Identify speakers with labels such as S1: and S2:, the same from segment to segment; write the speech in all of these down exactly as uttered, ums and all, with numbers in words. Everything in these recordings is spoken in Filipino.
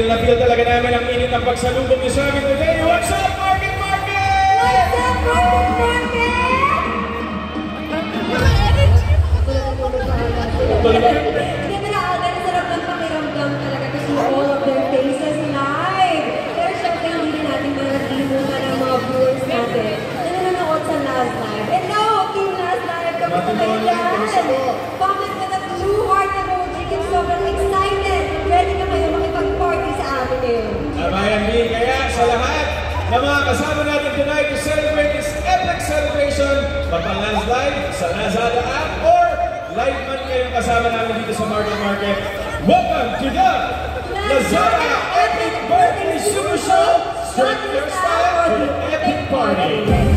S1: na feel talaga namin ang init ng pagsalubong niyo sa amin today. What's up, Market Market?
S2: What's up, Market Market? Ganda na, Alden, sarap ng pakiramdam talaga to see all of their faces live. Pero syempre, hindi natin malilimutan ang mga viewers natin na nanonood sa last live. And now, team last live, kamusta kayo dyan? Comment na ng blue heart emoji kung sobrang excited. Ready na kayo makipag-party sa amin ngayon.
S1: Tama yan, B. Kaya sa lahat na mga kasama natin tonight to celebrate this epic celebration, mapang-last live sa Lazada app or live man kayong kasama namin dito sa Market Market. Welcome to the Lazada Epic Birthday Super Show! Strike your style for the epic party!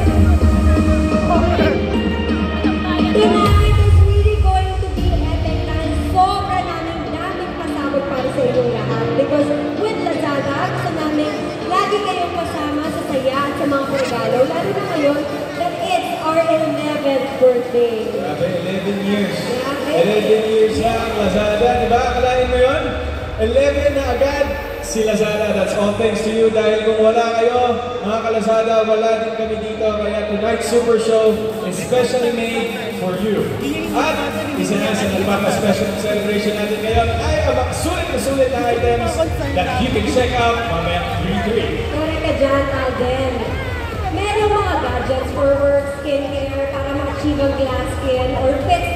S2: Tonight is really going to be epic dahil sobra namin daming pasabot para sa inyong lahat. Because with Lazada, gusto namin lagi kayong kasama sa saya at sa mga regalo. Lalo na ngayon that it's our eleventh birthday.
S1: Grabe, eleven years. eleven years na ang Lazada. Diba? Akalain mo yun? eleven na agad si Lazada. That's all thanks to you. Dahil kung wala kayo, mga ka-Lazada, wala din kami dito. Kaya tonight's Super Show is specially made for you. At isa na sa nagpapa-special celebration natin ngayon ay ang mga sulit na sulit na items that you can check out mamaya three three.
S2: Correct ka dyan, Alden. Merong mga gadgets for work, skincare, para ma-achieve ang glass skin or fit